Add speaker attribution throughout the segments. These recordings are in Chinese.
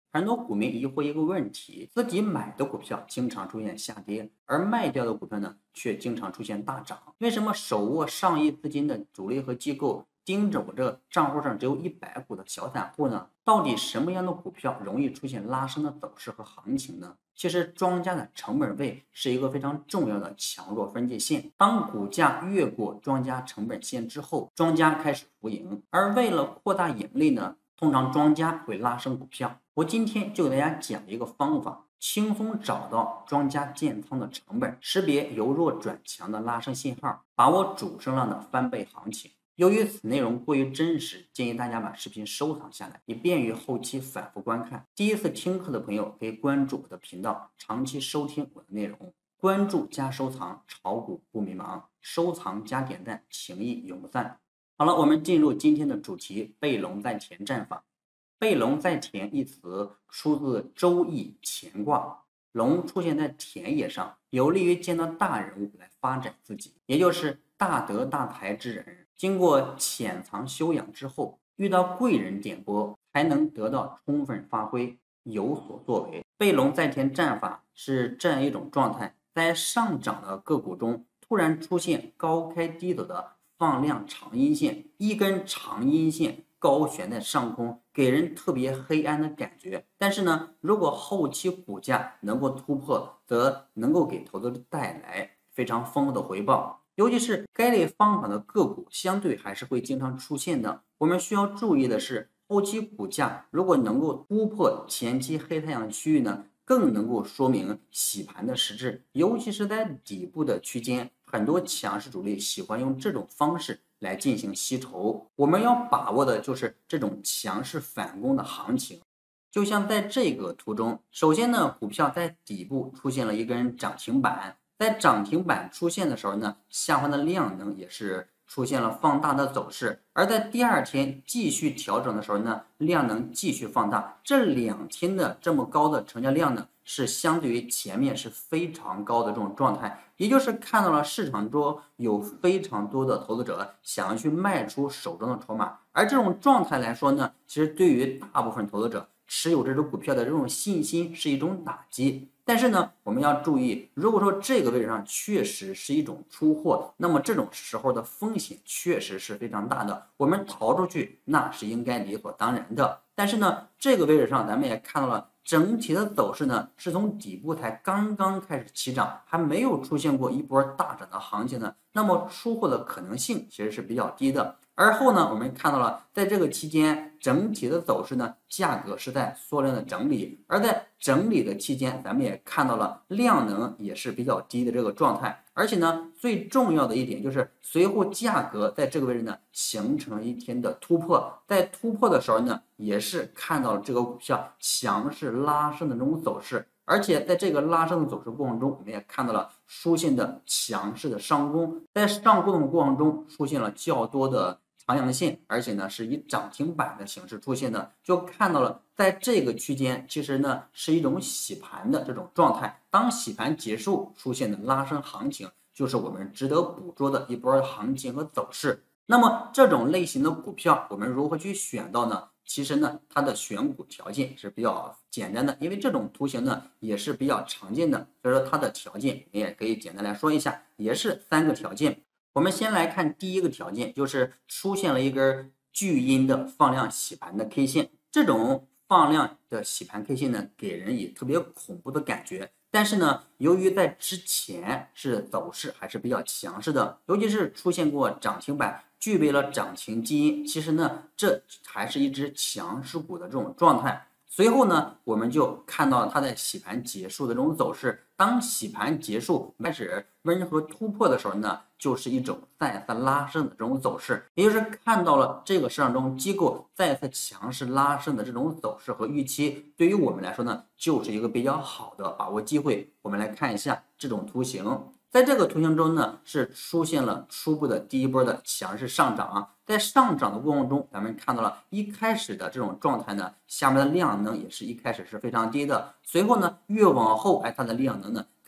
Speaker 1: 很多股民疑惑一个问题：自己买的股票经常出现下跌，而卖掉的股票呢却经常出现大涨。为什么手握上亿资金的主力和机构盯着我这账户上只有100股的小散户呢？到底什么样的股票容易出现拉升的走势和行情呢？其实庄家的成本位是一个非常重要的强弱分界线。当股价越过庄家成本线之后，庄家开始浮盈，而为了扩大盈利呢，通常庄家会拉升股票。我今天就给大家讲一个方法，轻松找到庄家建仓的成本，识别由弱转强的拉升信号，把握主升浪的翻倍行情。由于此内容过于真实，建议大家把视频收藏下来，以便于后期反复观看。第一次听课的朋友可以关注我的频道，长期收听我的内容。关注加收藏，炒股不迷茫；收藏加点赞，情谊永不散。好了，我们进入今天的主题：背龙在田战法。背龙在田一词出自《周易》乾卦，龙出现在田野上，有利于见到大人物来发展自己，也就是大德大才之人。经过潜藏修养之后，遇到贵人点拨，才能得到充分发挥，有所作为。背龙在田战法是这样一种状态，在上涨的个股中突然出现高开低走的放量长阴线，一根长阴线高悬在上空，给人特别黑暗的感觉。但是呢，如果后期股价能够突破，则能够给投资者带来非常丰厚的回报。尤其是该类方法的个股相对还是会经常出现的。我们需要注意的是，后期股价如果能够突破前期黑太阳区域呢，更能够说明洗盘的实质。尤其是在底部的区间，很多强势主力喜欢用这种方式来进行吸筹。我们要把握的就是这种强势反攻的行情。就像在这个图中，首先呢，股票在底部出现了一根涨停板。在涨停板出现的时候呢，下方的量能也是出现了放大的走势，而在第二天继续调整的时候呢，量能继续放大。这2天的这么高的成交量呢，是相对于前面是非常高的这种状态，也就是看到了市场中有非常多的投资者想要去卖出手中的筹码，而这种状态来说呢，其实对于大部分投资者持有这种股票的这种信心是一种打击。但是呢，我们要注意，如果说这个位置上确实是一种出货，那么这种时候的风险确实是非常大的，我们逃出去那是应该理所当然的。但是呢，这个位置上咱们也看到了，整体的走势呢是从底部才刚刚开始起涨，还没有出现过一波大涨的行情呢，那么出货的可能性其实是比较低的。而后呢，我们看到了，在这个期间，整体的走势呢，价格是在缩量的整理，而在整理的期间，咱们也看到了量能也是比较低的这个状态，而且呢，最重要的一点就是随后价格在这个位置呢，形成了一天的突破，在突破的时候呢，也是看到了这个股票强势拉升的这种走势。而且在这个拉升的走势过程中，我们也看到了出现的强势的上攻，在上攻的过程中出现了较多的长阳线，而且呢是以涨停板的形式出现的，就看到了在这个区间其实呢是一种洗盘的这种状态。当洗盘结束出现的拉升行情，就是我们值得捕捉的一波行情和走势。那么这种类型的股票我们如何去选到呢？其实呢，它的选股条件是比较简单的，因为这种图形呢也是比较常见的，所以说它的条件你也可以简单来说一下，也是3个条件。我们先来看第一个条件，就是出现了一根巨阴的放量洗盘的 K 线，这种放量的洗盘 K 线呢，给人以特别恐怖的感觉。但是呢，由于在之前是走势还是比较强势的，尤其是出现过涨停板，具备了涨停基因，其实呢，这还是一只强势股的这种状态。随后呢，我们就看到它在洗盘结束的这种走势。当洗盘结束开始温和突破的时候呢，就是一种再次拉升的这种走势，也就是看到了这个市场中机构再次强势拉升的这种走势和预期，对于我们来说呢，就是一个比较好的把握机会。我们来看一下这种图形。在这个图形中呢，是出现了初步的第一波的强势上涨。在上涨的过程中，咱们看到了一开始的这种状态呢，下面的量能也是一开始是非常低的，随后呢，越往后，它的量能呢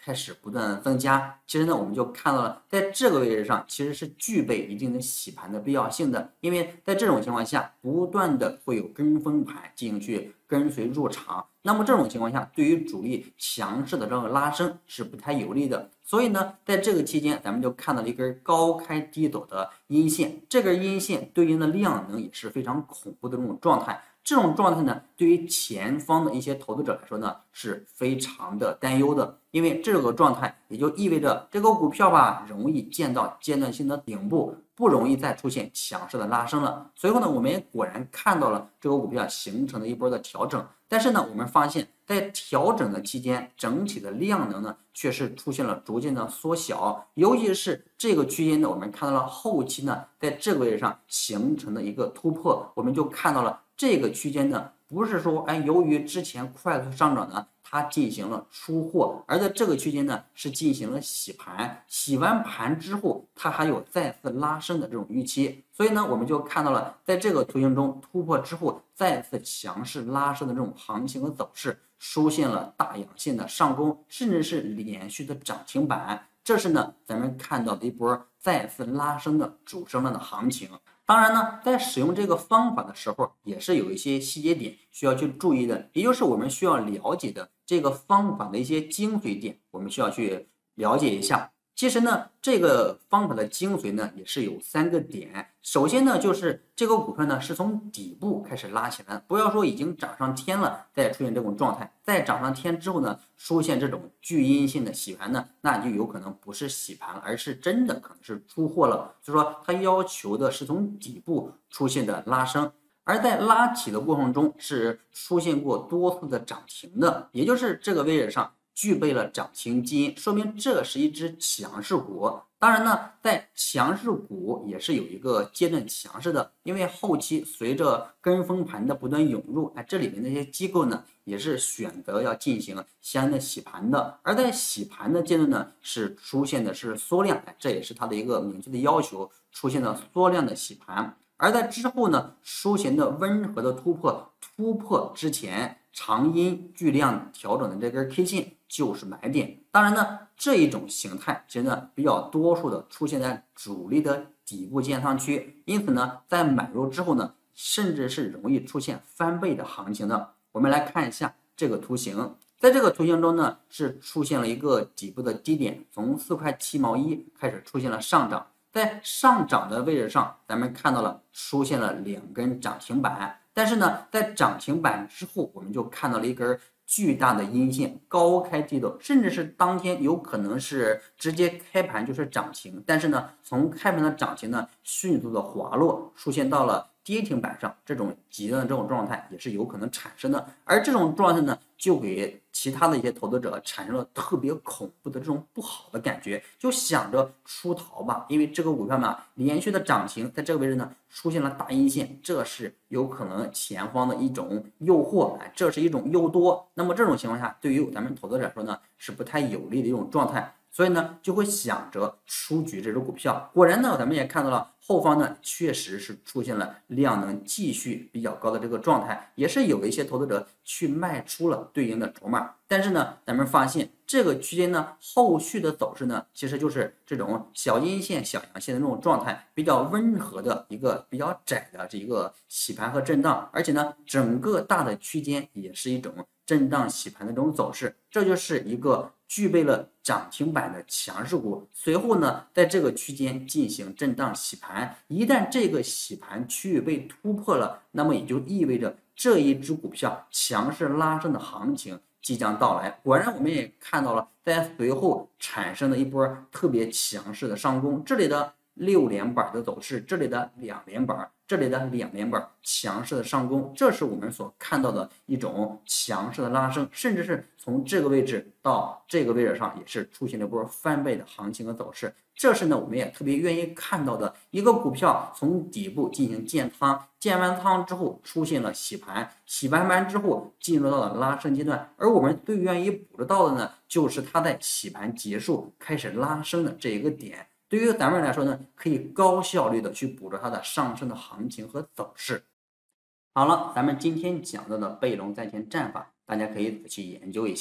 Speaker 1: 开始不断的增加。其实呢，我们就看到了，在这个位置上其实是具备一定的洗盘的必要性的，因为在这种情况下，不断的会有跟风盘进行去跟随入场，那么这种情况下，对于主力强势的这个拉升是不太有利的。所以呢，在这个期间，咱们就看到了一根高开低走的阴线，这根阴线对应的量能也是非常恐怖的这种状态。这种状态呢，对于前方的一些投资者来说呢，是非常的担忧的，因为这个状态也就意味着这个股票吧，容易见到阶段性的顶部，不容易再出现强势的拉升了。随后呢，我们也果然看到了这个股票形成了一波的调整，但是呢，我们发现，在调整的期间，整体的量能呢，却是出现了逐渐的缩小，尤其是这个区间呢，我们看到了后期呢，在这个位置上形成的一个突破，我们就看到了。这个区间呢，不是说由于之前快速上涨呢，它进行了出货，而在这个区间呢是进行了洗盘，洗完盘之后，它还有再次拉升的这种预期，所以呢，我们就看到了在这个图形中突破之后，再次强势拉升的这种行情和走势，出现了大阳线的上攻，甚至是连续的涨停板，这是呢咱们看到的一波再次拉升的主升浪的行情。当然呢，在使用这个方法的时候，也是有一些细节点需要去注意的，也就是我们需要了解的这个方法的一些精髓点，我们需要去了解一下。其实呢，这个方法的精髓呢，也是有3个点。首先呢，就是这个股票呢是从底部开始拉起来，不要说已经涨上天了，再出现这种状态，在涨上天之后呢，出现这种巨阴性的洗盘呢，那就有可能不是洗盘了，而是真的可能是出货了。所以说，它要求的是从底部出现的拉升。而在拉起的过程中是出现过多次的涨停的，也就是这个位置上具备了涨停基因，说明这是一只强势股。当然呢，在强势股也是有一个阶段强势的，因为后期随着跟风盘的不断涌入，这里面那些机构呢也是选择要进行相应的洗盘的。而在洗盘的阶段呢，是出现的是缩量，这也是它的一个明确的要求，出现了缩量的洗盘。而在之后呢，出现的温和的突破之前长阴巨量调整的这根 K 线就是买点。当然呢，这一种形态其实呢比较多数的出现在主力的底部建仓区，因此呢，在买入之后呢，甚至是容易出现翻倍的行情的。我们来看一下这个图形，在这个图形中呢，是出现了一个底部的低点，从4.7毛开始出现了上涨。在上涨的位置上，咱们看到了出现了2根涨停板，但是呢，在涨停板之后，我们就看到了一根巨大的阴线，高开低走，甚至是当天有可能是直接开盘就是涨停，但是呢，从开盘的涨停呢，迅速的滑落，出现到了跌停板上，这种极端的这种状态也是有可能产生的，而这种状态呢，就给其他的一些投资者产生了特别恐怖的这种不好的感觉，就想着出逃吧，因为这个股票嘛，连续的涨停，在这个位置呢出现了大阴线，这是有可能前方的一种诱惑，这是一种诱多。那么这种情况下，对于咱们投资者来说呢，是不太有利的一种状态。所以呢，就会想着出局这只股票。果然呢，咱们也看到了后方呢，确实是出现了量能继续比较高的这个状态，也是有一些投资者去卖出了对应的筹码。但是呢，咱们发现这个区间呢，后续的走势呢，其实就是这种小阴线、小阳线的这种状态，比较温和的一个比较窄的这一个洗盘和震荡，而且呢，整个大的区间也是一种震荡洗盘的这种走势，这就是一个具备了涨停板的强势股。随后呢，在这个区间进行震荡洗盘，一旦这个洗盘区域被突破了，那么也就意味着这一只股票强势拉升的行情即将到来。果然，我们也看到了，在随后产生的一波特别强势的上攻，这里的6连板的走势，这里的2连板，这里的2连板强势的上攻，这是我们所看到的一种强势的拉升，甚至是从这个位置到这个位置上也是出现了一波翻倍的行情和走势。这是呢，我们也特别愿意看到的一个股票从底部进行建仓，建完仓之后出现了洗盘，洗完之后进入到了拉升阶段，而我们最愿意捕捉到的呢，就是它在洗盘结束开始拉升的这一个点。对于咱们来说呢，可以高效率的去捕捉它的上升的行情和走势。好了，咱们今天讲到的贝隆在线战法，大家可以仔细研究一下。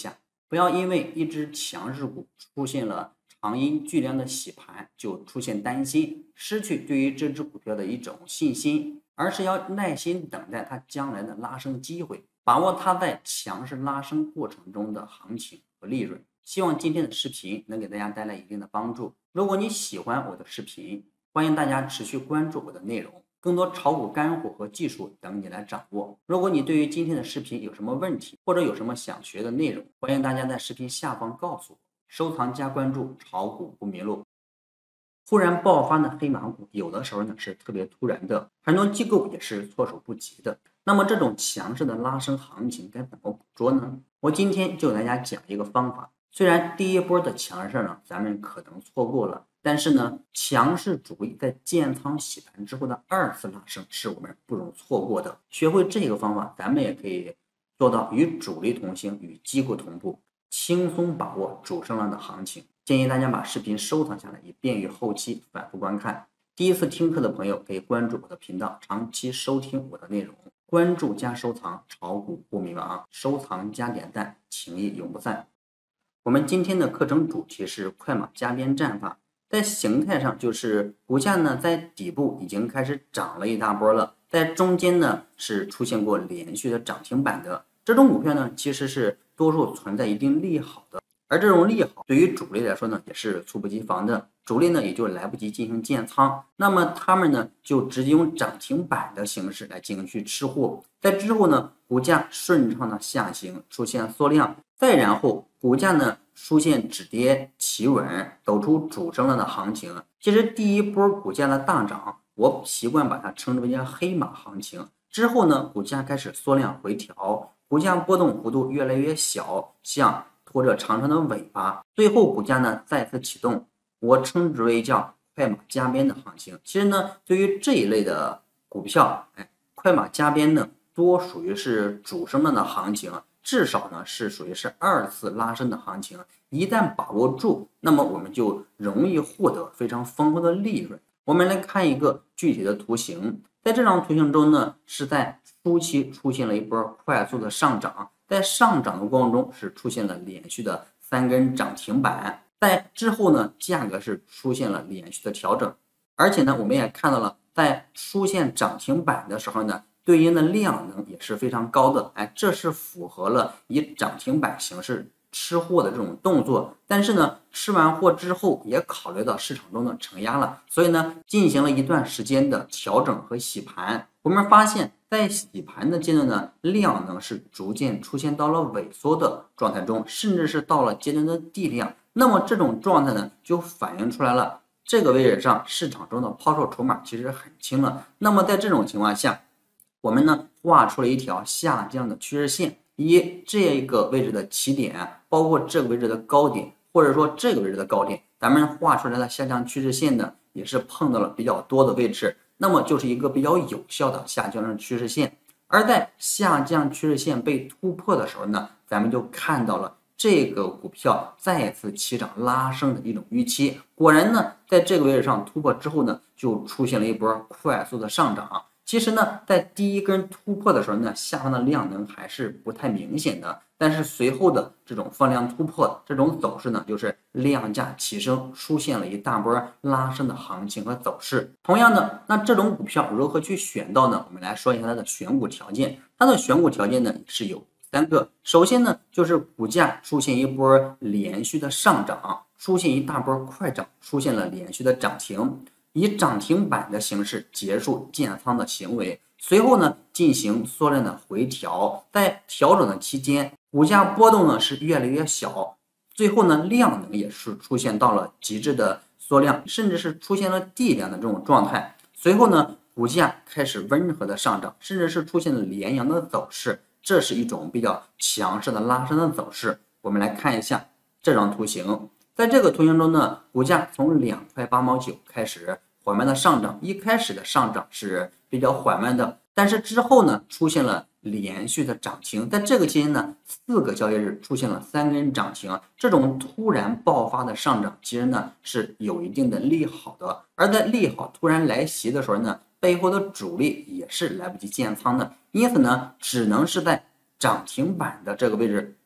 Speaker 1: 不要因为一只强势股出现了长阴巨量的洗盘，就出现担心，失去对于这只股票的一种信心，而是要耐心等待它将来的拉升机会，把握它在强势拉升过程中的行情和利润。希望今天的视频能给大家带来一定的帮助。如果你喜欢我的视频，欢迎大家持续关注我的内容，更多炒股干货和技术等你来掌握。如果你对于今天的视频有什么问题，或者有什么想学的内容，欢迎大家在视频下方告诉我。收藏加关注，炒股不迷路。突然爆发的黑马股，有的时候呢是特别突然的，很多机构也是措手不及的。那么这种强势的拉升行情该怎么捕捉呢？我今天就给大家讲一个方法。虽然第一波的强势呢，咱们可能错过了，但是呢，强势主力在建仓洗盘之后的二次拉升是我们不容错过的。学会这个方法，咱们也可以做到与主力同行，与机构同步，轻松把握主升浪的行情。建议大家把视频收藏下来，以便于后期反复观看。第一次听课的朋友可以关注我的频道，长期收听我的内容。关注加收藏，炒股不迷茫，收藏加点赞，情谊永不散。我们今天的课程主题是快马加鞭战法，在形态上就是股价呢在底部已经开始涨了一大波了，在中间呢是出现过连续的涨停板的这种股票呢，其实是多数存在一定利好的，而这种利好对于主力来说呢也是猝不及防的，主力呢也就来不及进行建仓，那么他们呢就直接用涨停板的形式来进行去吃货，在之后呢股价顺畅的下行，出现缩量，再然后股价呢出现止跌企稳，走出主升浪的行情。其实第一波股价的大涨，我习惯把它称之为叫黑马行情。之后呢，股价开始缩量回调，股价波动幅度越来越小，像拖着长长的尾巴，最后股价呢再次启动，我称之为叫快马加鞭的行情。其实呢，对于这一类的股票，快马加鞭呢多属于是主升浪的行情。至少呢是属于是二次拉升的行情，一旦把握住，那么我们就容易获得非常丰厚的利润。我们来看一个具体的图形，在这张图形中呢，是在初期出现了一波快速的上涨，在上涨的过程中是出现了连续的3根涨停板，在之后呢，价格是出现了连续的调整，而且呢，我们也看到了，在出现涨停板的时候呢，对应的量能也是非常高的，这是符合了以涨停板形式吃货的这种动作。但是呢，吃完货之后也考虑到市场中的承压了，所以呢，进行了一段时间的调整和洗盘。我们发现，在洗盘的阶段呢，量能是逐渐出现到了萎缩的状态中，甚至是到了阶段的地量。那么这种状态呢，就反映出来了这个位置上市场中的抛售筹码其实很轻了。那么在这种情况下，我们呢画出了一条下降的趋势线，以这个位置的起点，包括这个位置的高点，或者说这个位置的高点，咱们画出来的下降趋势线呢，也是碰到了比较多的位置，那么就是一个比较有效的下降的趋势线。而在下降趋势线被突破的时候呢，咱们就看到了这个股票再次起涨拉升的一种预期。果然呢，在这个位置上突破之后呢，就出现了一波快速的上涨。其实呢，在第一根突破的时候呢，下方的量能还是不太明显的，但是随后的这种放量突破，这种走势呢，就是量价齐升，出现了一大波拉升的行情和走势。同样的，那这种股票如何去选到呢？我们来说一下它的选股条件。它的选股条件呢是有3个。首先呢，就是股价出现一波连续的上涨，出现一大波快涨，出现了连续的涨停。以涨停板的形式结束建仓的行为，随后呢进行缩量的回调，在调整的期间，股价波动呢是越来越小，最后呢量能也是出现到了极致的缩量，甚至是出现了地量的这种状态。随后呢股价开始温和的上涨，甚至是出现了连阳的走势，这是一种比较强势的拉升的走势。我们来看一下这张图形。在这个图形中呢，股价从2块8毛9开始缓慢的上涨，一开始的上涨是比较缓慢的，但是之后呢出现了连续的涨停，在这个期间呢4个交易日出现了3根涨停，这种突然爆发的上涨其实呢是有一定的利好的，而在利好突然来袭的时候呢，背后的主力也是来不及建仓的，因此呢只能是在涨停板的这个位置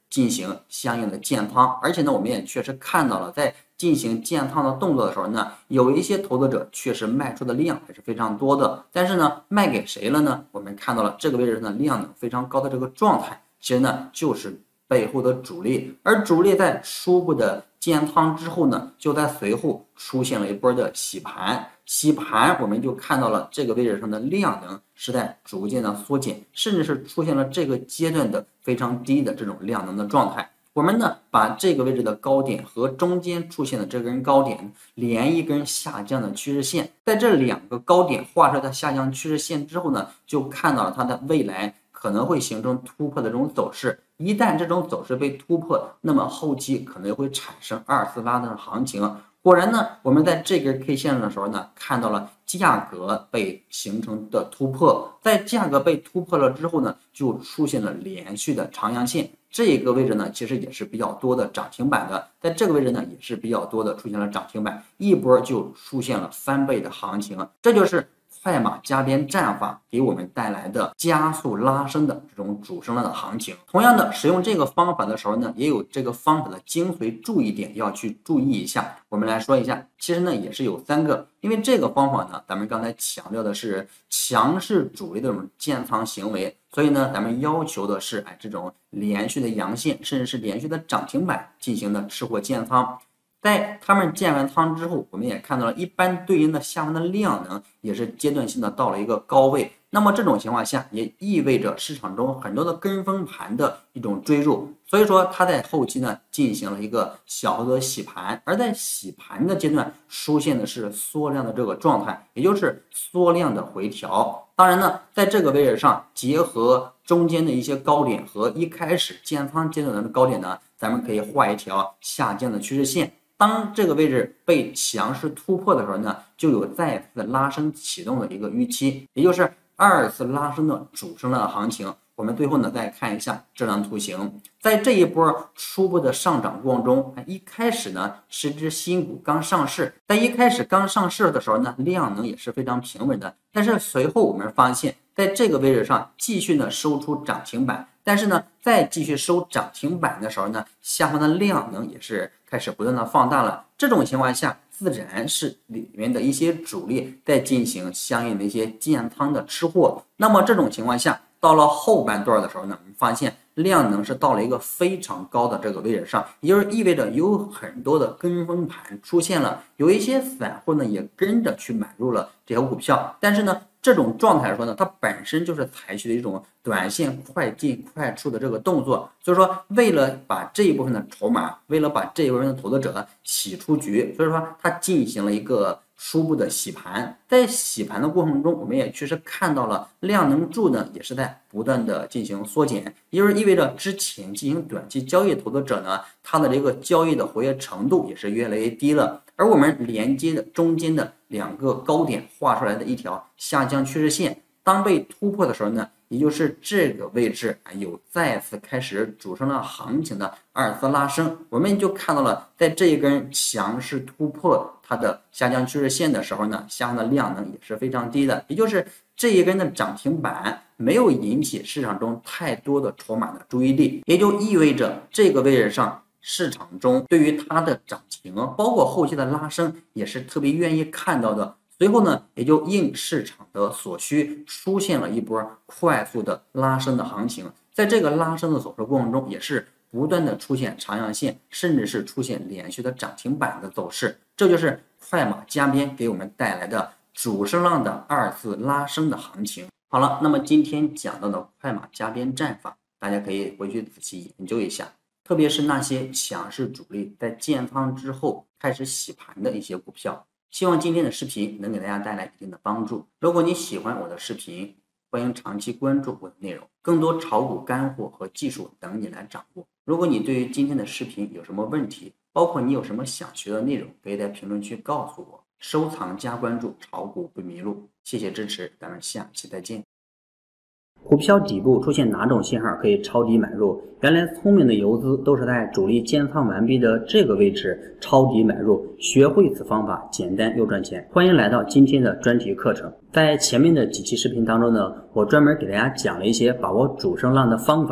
Speaker 1: 进行相应的建仓，而且呢，我们也确实看到了，在进行建仓的动作的时候呢，有一些投资者确实卖出的量还是非常多的，但是呢，卖给谁了呢？我们看到了这个位置呢，量能非常高的这个状态，其实呢就是背后的主力，而主力在初步的建仓之后呢，就在随后出现了一波的洗盘。洗盘，我们就看到了这个位置上的量能是在逐渐的缩减，甚至是出现了这个阶段的非常低的这种量能的状态。我们呢，把这个位置的高点和中间出现的这根高点连一根下降的趋势线，在这两个高点画出来的下降趋势线之后呢，就看到了它的未来可能会形成突破的这种走势。一旦这种走势被突破，那么后期可能会产生二次拉的行情。果然呢，我们在这根 K 线的时候呢，看到了价格被形成的突破，在价格被突破了之后呢，就出现了连续的长阳线。这个位置呢，其实也是比较多的涨停板的，在这个位置呢，也是比较多的出现了涨停板，一波就出现了翻倍的行情，这就是快马加鞭战法给我们带来的加速拉升的这种主升浪的行情。同样的，使用这个方法的时候呢，也有这个方法的精髓注意点要去注意一下。我们来说一下，其实呢也是有3个，因为这个方法呢，咱们刚才强调的是强势主力的这种建仓行为，所以呢，咱们要求的是这种连续的阳线，甚至是连续的涨停板进行的吃货建仓。在他们建完仓之后，我们也看到了一般对应的下方的量能也是阶段性的到了一个高位。那么这种情况下，也意味着市场中很多的跟风盘的一种追入，所以说它在后期呢进行了一个小幅的洗盘，而在洗盘的阶段出现的是缩量的这个状态，也就是缩量的回调。当然呢，在这个位置上结合中间的一些高点和一开始建仓阶段的高点呢，咱们可以画一条下降的趋势线。当这个位置被强势突破的时候呢，就有再次拉升启动的一个预期，也就是2次拉升的主升浪的行情。我们最后呢再看一下这张图形，在这一波初步的上涨过程中，一开始呢是只新股刚上市，在一开始刚上市的时候呢，量能也是非常平稳的，但是随后我们发现，在这个位置上继续呢收出涨停板，但是呢再继续收涨停板的时候呢，下方的量能也是开始不断的放大了。这种情况下，自然是里面的一些主力在进行相应的一些建仓的吃货。那么这种情况下，到了后半段的时候呢，我们发现量能是到了一个非常高的这个位置上，也就是意味着有很多的跟风盘出现了，有一些散户呢也跟着去买入了这条股票，但是呢，这种状态来说呢，它本身就是采取的一种短线快进快出的这个动作，所以说为了把这一部分的筹码，为了把这一部分的投资者洗出局，所以说它进行了一个初步的洗盘。在洗盘的过程中，我们也确实看到了量能柱呢也是在不断的进行缩减，也就是意味着之前进行短期交易投资者呢，他的这个交易的活跃程度也是越来越低了。而我们连接的中间的2个高点画出来的一条下降趋势线，当被突破的时候呢，也就是这个位置有再次开始主升浪行情的2次拉升，我们就看到了在这一根强势突破它的下降趋势线的时候呢，下方的量能也是非常低的，也就是这一根的涨停板没有引起市场中太多的筹码的注意力，也就意味着这个位置上市场中对于它的涨停，包括后期的拉升也是特别愿意看到的。随后呢，也就应市场的所需，出现了一波快速的拉升的行情。在这个拉升的走势过程中，也是不断的出现长阳线，甚至是出现连续的涨停板的走势。这就是快马加鞭给我们带来的主升浪的2次拉升的行情。好了，那么今天讲到的快马加鞭战法，大家可以回去仔细研究一下。特别是那些强势主力在建仓之后开始洗盘的一些股票，希望今天的视频能给大家带来一定的帮助。如果你喜欢我的视频，欢迎长期关注我的内容，更多炒股干货和技术等你来掌握。如果你对于今天的视频有什么问题，包括你有什么想学的内容，可以在评论区告诉我。收藏加关注，炒股不迷路。谢谢支持，咱们下期再见。股票底部出现哪种信号可以抄底买入？原来聪明的游资都是在主力建仓完毕的这个位置抄底买入，学会此方法，简单又赚钱。欢迎来到今天的专题课程。在前面的几期视频当中呢，我专门给大家讲了一些把握主升浪的方法，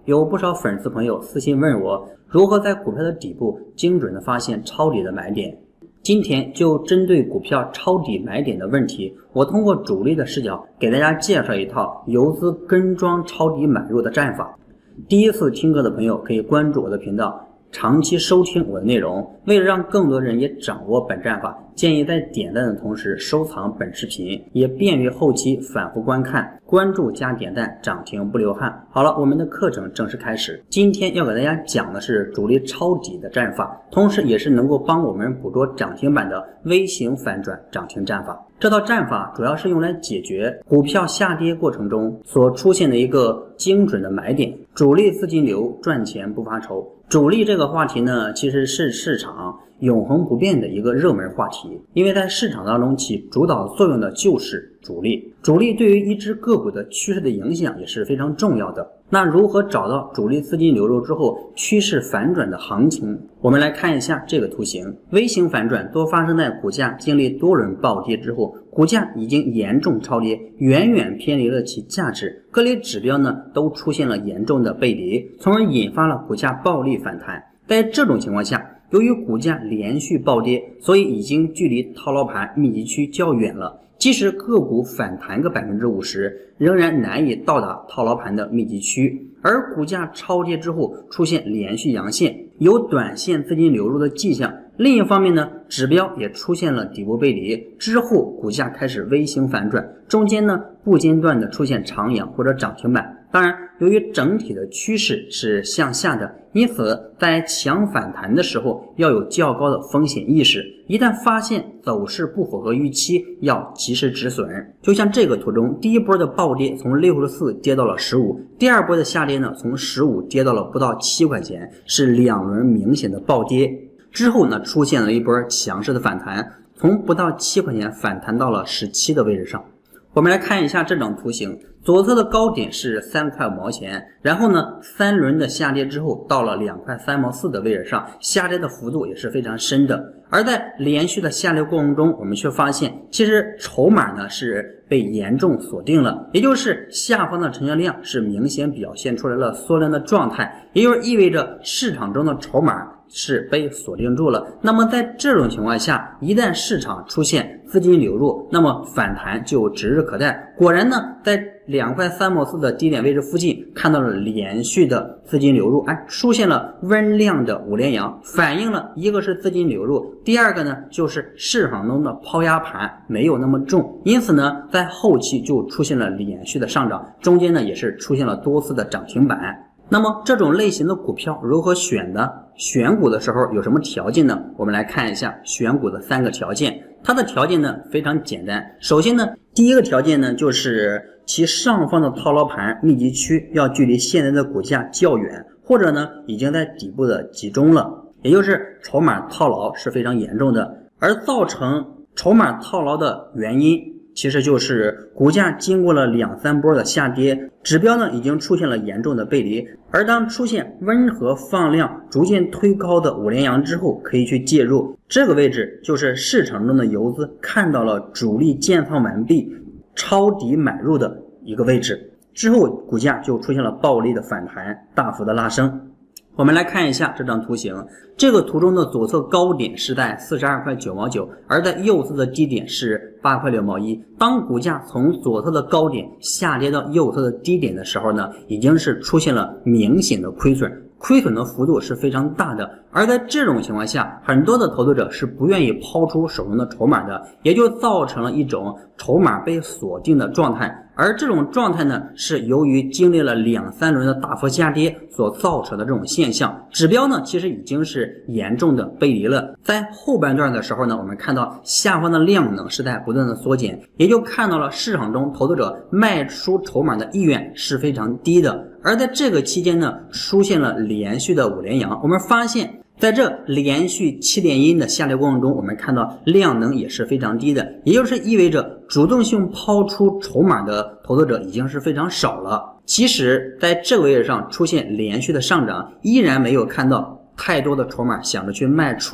Speaker 1: 有不少粉丝朋友私信问我，如何在股票的底部精准的发现抄底的买点。今天就针对股票抄底买点的问题，我通过主力的视角给大家介绍一套游资跟庄抄底买入的战法。第一次听课的朋友可以关注我的频道，长期收听我的内容。为了让更多人也掌握本战法，建议在点赞的同时收藏本视频，也便于后期反复观看。关注加点赞，涨停不流汗。好了，我们的课程正式开始。今天要给大家讲的是主力抄底的战法，同时也是能够帮我们捕捉涨停板的 V 型反转涨停战法。这套战法主要是用来解决股票下跌过程中所出现的一个精准的买点，主力资金流，赚钱不发愁。主力这个话题呢，其实是市场永恒不变的一个热门话题，因为在市场当中起主导作用的就是主力。主力对于一只个股的趋势的影响也是非常重要的。那如何找到主力资金流入之后趋势反转的行情？我们来看一下这个图形。微型反转多发生在股价经历多轮暴跌之后，股价已经严重超跌，远远偏离了其价值，各类指标呢都出现了严重的背离，从而引发了股价暴力反弹。在这种情况下，由于股价连续暴跌，所以已经距离套牢盘密集区较远了。即使个股反弹个 50%， 仍然难以到达套牢盘的密集区。而股价超跌之后出现连续阳线，有短线资金流入的迹象。另一方面呢，指标也出现了底部背离，之后股价开始微型反转，中间呢不间断的出现长阳或者涨停板。当然，由于整体的趋势是向下的，因此在强反弹的时候要有较高的风险意识，一旦发现走势不符合预期，要及时止损。就像这个图中，第一波的暴跌从64跌到了15，第二波的下跌呢从15跌到了不到7块钱，是两轮明显的暴跌。之后呢出现了一波强势的反弹，从不到7块钱反弹到了17的位置上。我们来看一下这张图形，左侧的高点是3块5毛钱，然后呢3轮的下跌之后到了2块3毛4的位置上，下跌的幅度也是非常深的。而在连续的下跌过程中，我们却发现其实筹码呢是被严重锁定了，也就是下方的成交量是明显表现出来了缩量的状态，也就是意味着市场中的筹码是被锁定住了。那么在这种情况下，一旦市场出现资金流入，那么反弹就指日可待。果然呢，在2块3毛4的低点位置附近看到了连续的资金流入，出现了温量的五连阳，反映了一个是资金流入，第二个呢就是市场中的抛压盘没有那么重，因此呢在后期就出现了连续的上涨，中间呢也是出现了多次的涨停板。那么这种类型的股票如何选呢？选股的时候有什么条件呢？我们来看一下选股的3个条件。它的条件呢非常简单。首先呢，第一个条件呢就是其上方的套牢盘密集区要距离现在的股价较远，或者呢已经在底部的集中了，也就是筹码套牢是非常严重的。而造成筹码套牢的原因其实就是股价经过了2、3波的下跌，指标呢已经出现了严重的背离，而当出现温和放量逐渐推高的五连阳之后，可以去介入。这个位置就是市场中的游资看到了主力建仓完毕抄底买入的一个位置，之后股价就出现了暴力的反弹，大幅的拉升。我们来看一下这张图形，这个图中的左侧高点是在42块9毛9，而在右侧的低点是8块6毛1。当股价从左侧的高点下跌到右侧的低点的时候呢，已经是出现了明显的亏损，亏损的幅度是非常大的。而在这种情况下，很多的投资者是不愿意抛出手中的筹码的，也就造成了一种筹码被锁定的状态。而这种状态呢，是由于经历了2、3轮的大幅下跌所造成的这种现象。指标呢，其实已经是严重的背离了。在后半段的时候呢，我们看到下方的量能是在不断的缩减，也就看到了市场中投资者卖出筹码的意愿是非常低的。而在这个期间呢，出现了连续的五连阳，我们发现在这连续7连阴的下跌过程中，我们看到量能也是非常低的，也就是意味着主动性抛出筹码的投资者已经是非常少了。其实在这个位置上出现连续的上涨，依然没有看到太多的筹码想着去卖出。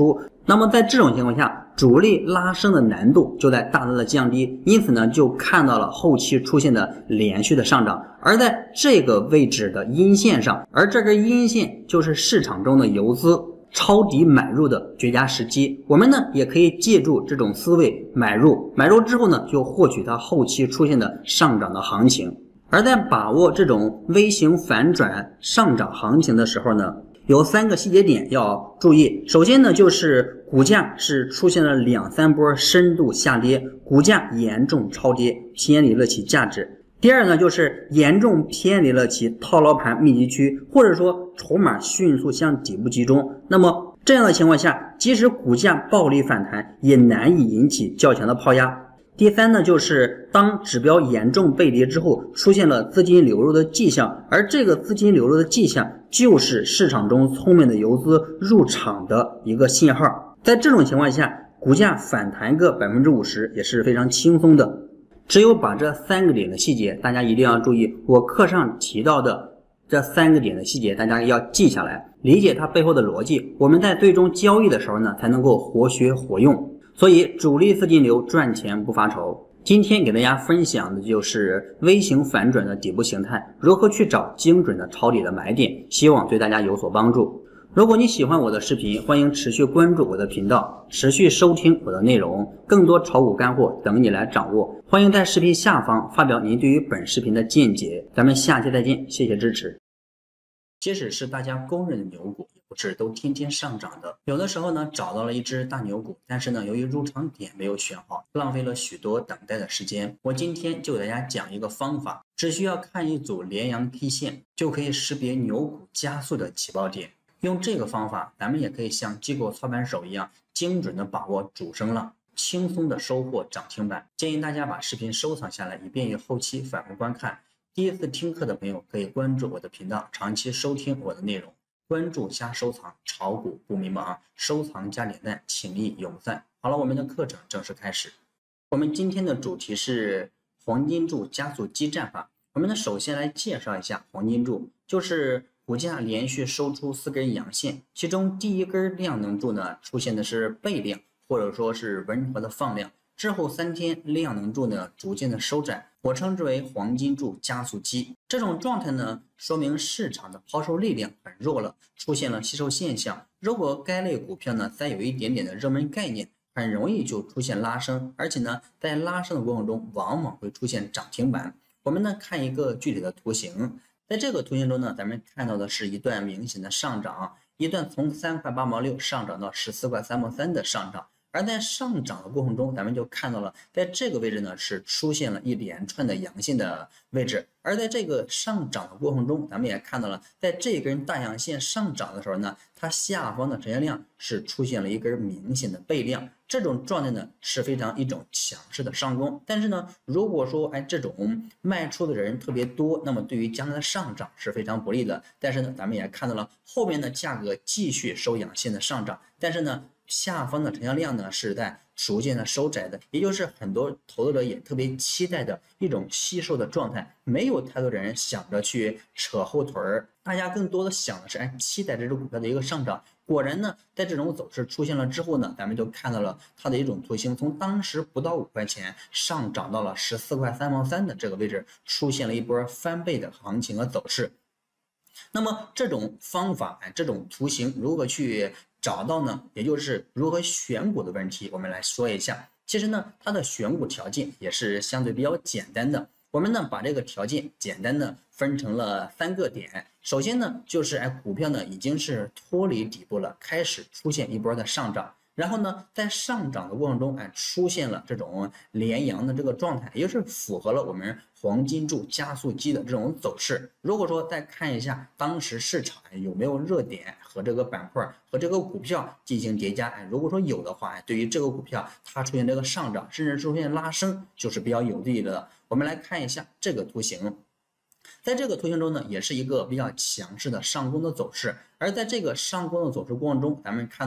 Speaker 1: 那么在这种情况下，主力拉升的难度就在大大的降低，因此呢，就看到了后期出现的连续的上涨。而在这个位置的阴线上，而这根阴线就是市场中的游资抄底买入的绝佳时机。我们呢也可以借助这种思维买入之后呢，就获取它后期出现的上涨的行情。而在把握这种微型反转上涨行情的时候呢，有3个细节点要注意。首先呢，就是股价是出现了2、3波深度下跌，股价严重超跌，偏离了其价值。第二呢，就是严重偏离了其套牢盘密集区，或者说筹码迅速向底部集中。那么这样的情况下，即使股价暴力反弹，也难以引起较强的抛压。第三呢，就是当指标严重背离之后，出现了资金流入的迹象，而这个资金流入的迹象就是市场中聪明的游资入场的一个信号。在这种情况下，股价反弹个 50% 也是非常轻松的。只有把这3个点的细节大家一定要注意，我课上提到的这3个点的细节大家要记下来，理解它背后的逻辑，我们在最终交易的时候呢，才能够活学活用。所以主力资金流赚钱不发愁。今天给大家分享的就是微型反转的底部形态，如何去找精准的抄底的买点，希望对大家有所帮助。如果你喜欢我的视频，欢迎持续关注我的频道，持续收听我的内容，更多炒股干货等你来掌握。欢迎在视频下方发表您对于本视频的见解。咱们下期再见，谢谢支持。即使是大家公认的牛股，也不是都天天上涨的。有的时候呢，找到了一只大牛股，但是呢，由于入场点没有选好，浪费了许多等待的时间。我今天就给大家讲一个方法，只需要看一组连阳 K 线，就可以识别牛股加速的起爆点。用这个方法，咱们也可以像机构操盘手一样，精准的把握主升浪，轻松的收获涨停板。建议大家把视频收藏下来，以便于后期反复观看。第一次听课的朋友可以关注我的频道，长期收听我的内容。关注加收藏，炒股不迷茫，收藏加点赞，情谊永在。好了，我们的课程正式开始。我们今天的主题是黄金柱加速激战法。我们呢，首先来介绍一下黄金柱，就是股价连续收出4根阳线，其中第一根量能柱呢出现的是背量，或者说是温和的放量。之后3天量能柱呢逐渐的收窄，我称之为黄金柱加速期。这种状态呢，说明市场的抛售力量很弱了，出现了吸售现象。如果该类股票呢再有一点点的热门概念，很容易就出现拉升，而且呢在拉升的过程中往往会出现涨停板。我们呢看一个具体的图形，在这个图形中呢，咱们看到的是一段明显的上涨，一段从3块8毛6上涨到14块3毛3的上涨。而在上涨的过程中，咱们就看到了，在这个位置呢是出现了一连串的阳线的位置，而在这个上涨的过程中，咱们也看到了，在这根大阳线上涨的时候呢，它下方的成交量是出现了一根明显的背量，这种状态呢是非常一种强势的上攻。但是呢，如果说这种卖出的人特别多，那么对于将来的上涨是非常不利的。但是呢，咱们也看到了后面的价格继续收阳线的上涨，但是呢，下方的成交量呢是在逐渐的收窄的，也就是很多投资者也特别期待的一种吸售的状态，没有太多人想着去扯后腿儿，大家更多的想的是期待这只股票的一个上涨。果然呢，在这种走势出现了之后呢，咱们就看到了它的一种图形，从当时不到5块钱上涨到了14块3毛3的这个位置，出现了一波翻倍的行情和走势。那么这种方法，这种图形如何去找到呢？也就是如何选股的问题，我们来说一下。其实呢，它的选股条件也是相对比较简单的。我们呢把这个条件简单的分成了3个点。首先呢，就是股票呢已经是脱离底部了，开始出现一波的上涨。然后呢，在上涨的过程中，出现了这种连阳的这个状态，也就是符合了我们黄金柱加速机的这种走势。如果说再看一下当时市场有没有热点和这个板块和这个股票进行叠加，如果说有的话，对于这个股票它出现这个上涨，甚至出现拉升，就是比较有利的。我们来看一下这个图形。在这个图形中呢，也是一个比较强势的上攻的走势，而在这个上攻的走势过程中，咱们看到了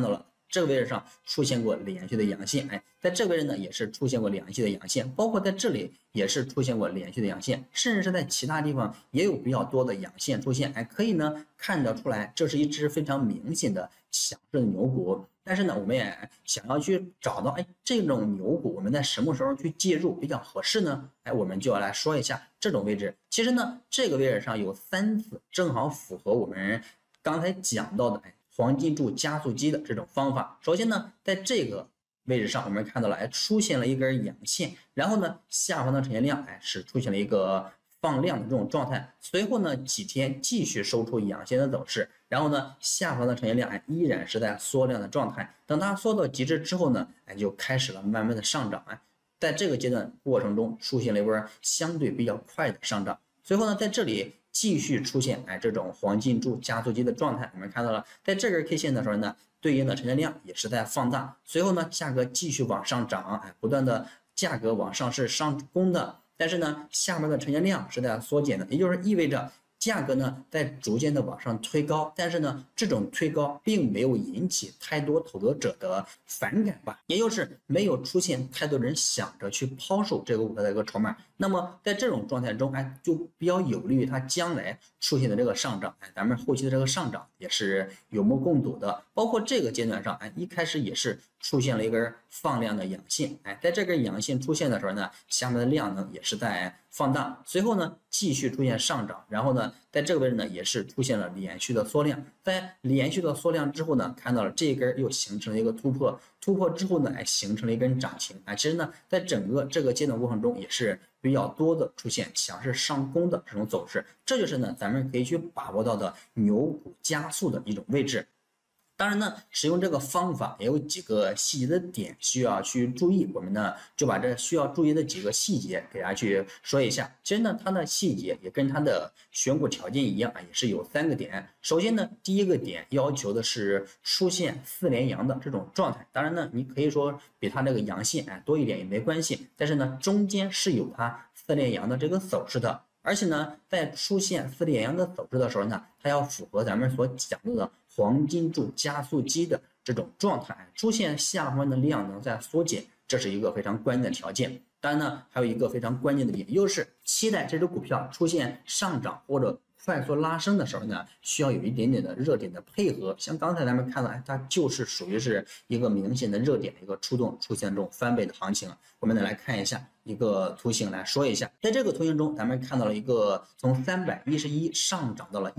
Speaker 1: 这个位置上出现过连续的阳线，在这个位置呢也是出现过连续的阳线，包括在这里也是出现过连续的阳线，甚至是在其他地方也有比较多的阳线出现，可以呢看得出来，这是一只非常明显的强势的牛股。但是呢，我们也想要去找到，这种牛股我们在什么时候去介入比较合适呢？我们就要来说一下这种位置。其实呢，这个位置上有3次，正好符合我们刚才讲到的黄金柱加速机的这种方法。首先呢，在这个位置上，我们看到了，出现了一根阳线，然后呢，下方的成交量是出现了一个放量的这种状态，随后呢几天继续收出阳线的走势，然后呢下方的成交量依然是在缩量的状态，等它缩到极致之后呢，就开始了慢慢的上涨，在这个阶段过程中出现了一波相对比较快的上涨，随后呢在这里继续出现这种黄金柱加速机的状态，我们看到了在这根 K 线的时候呢，对应的成交量也是在放大，随后呢价格继续往上涨，不断的价格往上是上攻的。但是呢，下面的成交量是在缩减的，也就是意味着价格呢在逐渐的往上推高，但是呢，这种推高并没有引起太多投资者的反感吧，也就是没有出现太多人想着去抛售这个股票的一个筹码。那么在这种状态中，就比较有利于它将来出现的这个上涨，咱们后期的这个上涨也是有目共睹的。包括这个阶段上，一开始也是出现了一根放量的阳线，在这根阳线出现的时候呢，下面的量能也是在放大，随后呢继续出现上涨，然后呢在这个位置呢也是出现了连续的缩量，在连续的缩量之后呢，看到了这一根又形成了一个突破，突破之后呢，形成了一根涨停，其实呢在整个这个阶段过程中也是比较多的出现强势上攻的这种走势，这就是呢咱们可以去把握到的牛股加速的一种位置。当然呢，使用这个方法也有几个细节的点需要去注意，我们呢就把这需要注意的几个细节给大家去说一下。其实呢，它的细节也跟它的选股条件一样，也是有3个点。首先呢，第一个点要求的是出现4连阳的这种状态。当然呢，你可以说比它这个阳线多一点也没关系，但是呢，中间是有它4连阳的这个走势的。而且呢，在出现4连阳的走势的时候呢，它要符合咱们所讲到的黄金柱加速机的这种状态，出现下方的量能在缩减，这是一个非常关键的条件。当然呢，还有一个非常关键的点，就是期待这只股票出现上涨或者快速拉升的时候呢，需要有一点点的热点的配合。像刚才咱们看到，它就是属于是一个明显的热点的一个出动，出现这种翻倍的行情。我们再来看一下一个图形来说一下，在这个图形中，咱们看到了一个从311上涨到了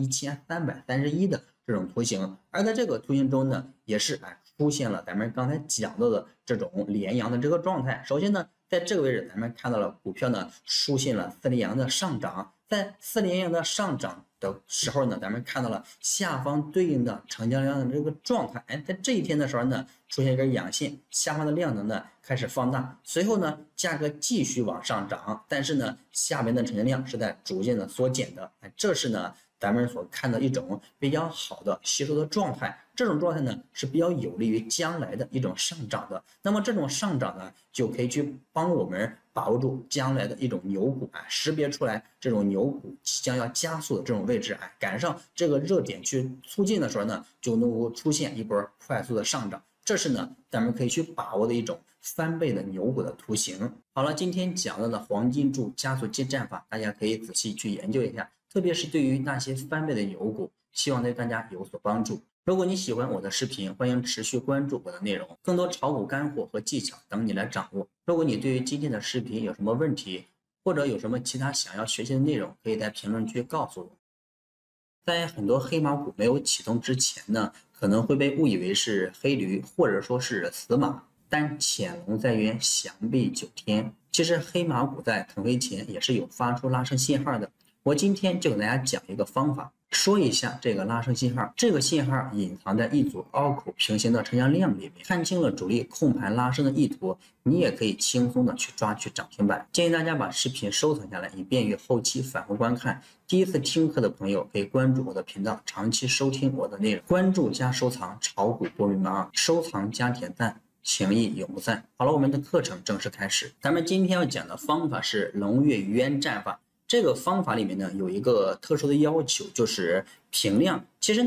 Speaker 1: 1331的这种图形，而在这个图形中呢，也是出现了咱们刚才讲到的这种连阳的这个状态。首先呢，在这个位置，咱们看到了股票呢出现了4连阳的上涨。在4连阳的上涨的时候呢，咱们看到了下方对应的成交量的这个状态，在这一天的时候呢，出现一根阳线，下方的量能呢开始放大，随后呢价格继续往上涨，但是呢下面的成交量是在逐渐的缩减的，这是呢咱们所看到一种比较好的吸收的状态，这种状态呢是比较有利于将来的一种上涨的。那么这种上涨呢，就可以去帮我们把握住将来的一种牛股，识别出来这种牛股即将要加速的这种位置，赶上这个热点去促进的时候呢，就能够出现一波快速的上涨。这是呢咱们可以去把握的一种翻倍的牛股的图形。好了，今天讲到的黄金柱加速机战法，大家可以仔细去研究一下，特别是对于那些翻倍的牛股，希望对大家有所帮助。如果你喜欢我的视频，欢迎持续关注我的内容，更多炒股干货和技巧等你来掌握。如果你对于今天的视频有什么问题，或者有什么其他想要学习的内容，可以在评论区告诉我。在很多黑马股没有启动之前呢，可能会被误以为是黑驴或者说是死马，但潜龙在渊，祥必九天。其实黑马股在腾飞前也是有发出拉升信号的。我今天就给大家讲一个方法，说一下这个拉升信号。这个信号隐藏在一组凹口平行的成交量里面，看清了主力控盘拉升的意图，你也可以轻松的去抓取涨停板。建议大家把视频收藏下来，以便于后期反复观看。第一次听课的朋友可以关注我的频道，长期收听我的内容。关注加收藏，炒股不迷茫，收藏加点赞，情谊永不散。好了，我们的课程正式开始。咱们今天要讲的方法是龙跃鱼渊战法。这个方法里面呢有一个特殊的要求，就是平量。其实呢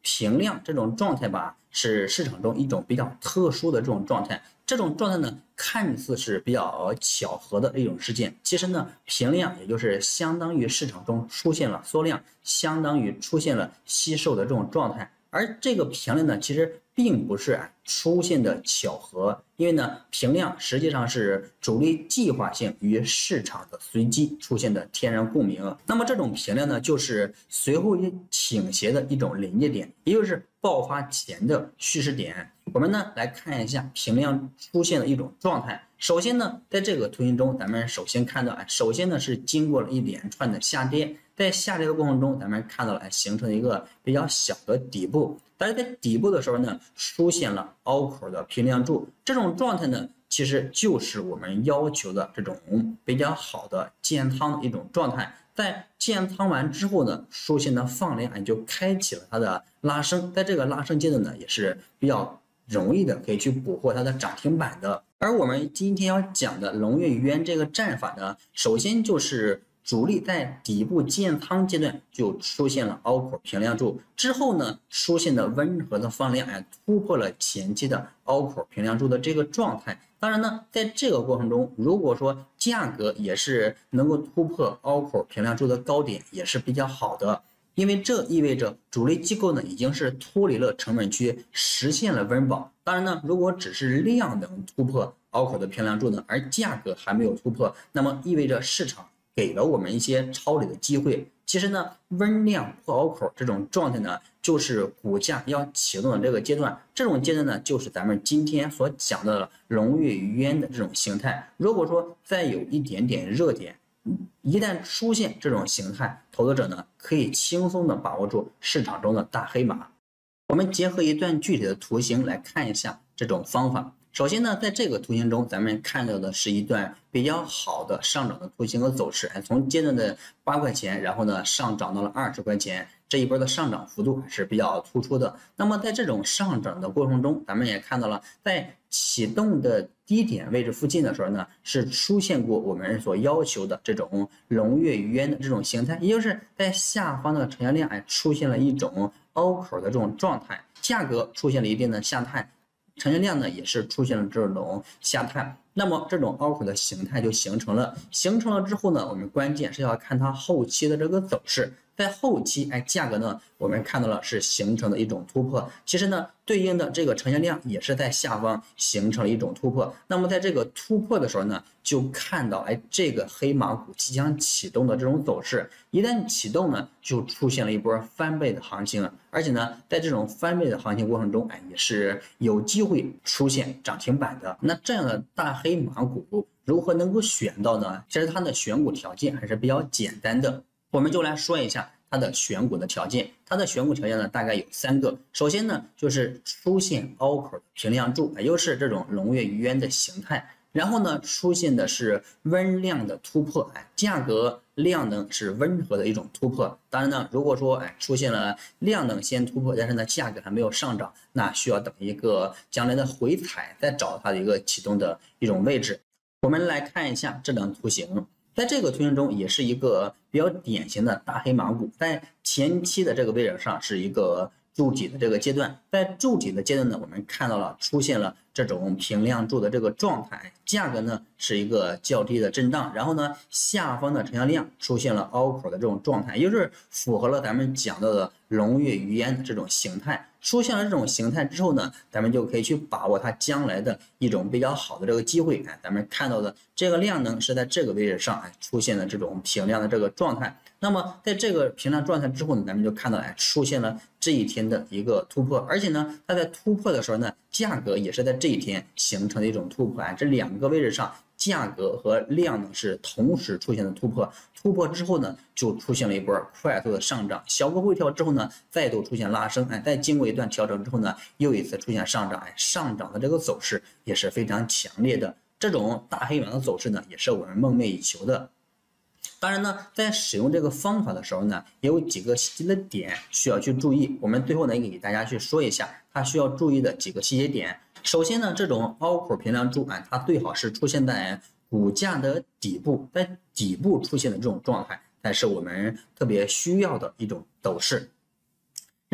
Speaker 1: 平量这种状态吧，是市场中一种比较特殊的这种状态。这种状态呢，看似是比较巧合的一种事件，其实呢，平量也就是相当于市场中出现了缩量，相当于出现了吸售的这种状态。而这个平量呢，其实并不是出现的巧合，因为呢，平量实际上是主力计划性与市场的随机出现的天然共鸣。那么这种平量呢，就是随后倾斜的一种临界点，也就是爆发前的趋势点。我们呢来看一下平量出现的一种状态。首先呢，在这个图形中，咱们首先看到，首先呢是经过了一连串的下跌，在下跌的过程中，咱们看到了形成了一个比较小的底部。但是在底部的时候呢，出现了凹口的平量柱，这种状态呢，其实就是我们要求的这种比较好的建仓的一种状态。在建仓完之后呢，出现的放量就开启了它的拉升，在这个拉升阶段呢，也是比较容易的可以去捕获它的涨停板的。而我们今天要讲的龙月余渊这个战法呢，首先就是主力在底部建仓阶段就出现了凹口平量柱，之后呢出现的温和的放量，突破了前期的凹口平量柱的这个状态。当然呢，在这个过程中，如果说价格也是能够突破凹口平量柱的高点，也是比较好的。因为这意味着主力机构呢已经是脱离了成本区，实现了温饱。当然呢，如果只是量能突破凹口的平量柱呢，而价格还没有突破，那么意味着市场给了我们一些抄底的机会。其实呢，温量破凹口这种状态呢，就是股价要启动的这个阶段。这种阶段呢，就是咱们今天所讲的龙月余渊的这种形态。如果说再有一点点热点，一旦出现这种形态，投资者呢可以轻松的把握住市场中的大黑马。我们结合一段具体的图形来看一下这种方法。首先呢，在这个图形中，咱们看到的是一段比较好的上涨的图形和走势，从阶段的8块钱，然后呢上涨到了20块钱，这一波的上涨幅度还是比较突出的。那么在这种上涨的过程中，咱们也看到了，在启动的低点位置附近的时候呢，是出现过我们所要求的这种龙月余渊的这种形态，也就是在下方的成交量出现了一种凹口的这种状态，价格出现了一定的下探，成交量呢也是出现了这种下探，那么这种凹口的形态就形成了。形成了之后呢，我们关键是要看它后期的这个走势。在后期，价格呢，我们看到了是形成了一种突破。其实呢，对应的这个成交量也是在下方形成了一种突破。那么在这个突破的时候呢，就看到这个黑马股即将启动的这种走势。一旦启动呢，就出现了一波翻倍的行情，而且呢，在这种翻倍的行情过程中，也是有机会出现涨停板的。那这样的大黑马股如何能够选到呢？其实它的选股条件还是比较简单的。我们就来说一下它的选股的条件。它的选股条件呢，大概有3个。首先呢，就是出现凹口的平量柱，也就是这种龙月余渊的形态。然后呢，出现的是温量的突破，价格量能是温和的一种突破。当然呢，如果说出现了量能先突破，但是呢价格还没有上涨，那需要等一个将来的回踩，再找它的一个启动的一种位置。我们来看一下这张图形。在这个图形中，也是一个比较典型的大黑马股，在前期的这个位置上是一个筑底的这个阶段，在筑底的阶段呢，我们看到了出现了这种平量柱的这个状态，价格呢是一个较低的震荡，然后呢下方的成交量出现了凹口的这种状态，也就是符合了咱们讲到的龙月余渊的这种形态。出现了这种形态之后呢，咱们就可以去把握它将来的一种比较好的这个机会。咱们看到的这个量能是在这个位置上出现了这种平量的这个状态。那么在这个平量状态之后呢，咱们就看到出现了这一天的一个突破，而且呢它在突破的时候呢，价格也是在这一天形成的一种突破。这2个位置上价格和量呢是同时出现的突破，突破之后呢就出现了一波快速的上涨，小波回调之后呢再度出现拉升，再经过一段调整之后呢又一次出现上涨，上涨的这个走势也是非常强烈的。这种大黑马的走势呢也是我们梦寐以求的。当然呢，在使用这个方法的时候呢，也有几个细节的点需要去注意。我们最后呢，给大家去说一下它需要注意的几个细节点。首先呢，这种凹口平量柱它最好是出现在股价的底部，在底部出现的这种状态，才是我们特别需要的一种走势。